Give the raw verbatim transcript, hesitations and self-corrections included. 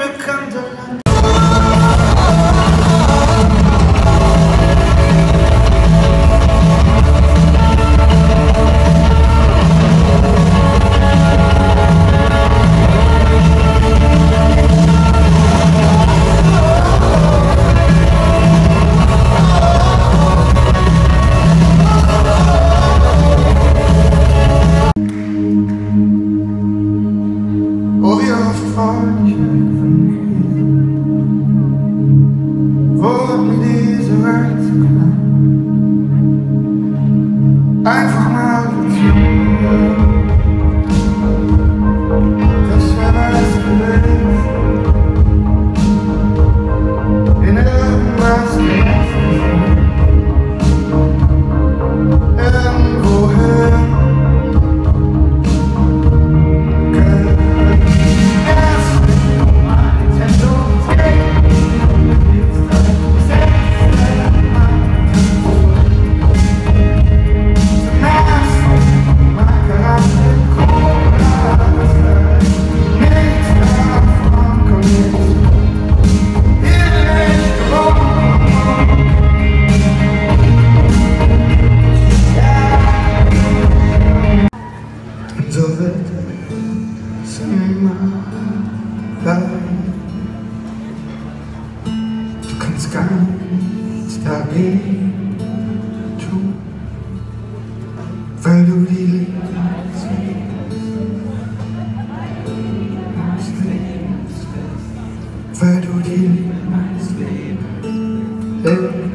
unbekannte Land. Oh, wie oft war ich weg von hier, wurde mir diese Welt zu klein. Einfach mal zuhören, das war was gewesen, in irgendwas gewesen, irgendwoher. So wird es immer bleiben. Du kannst gar nichts dagegen tun, weil du die Liebe weil du die Liebe lebst.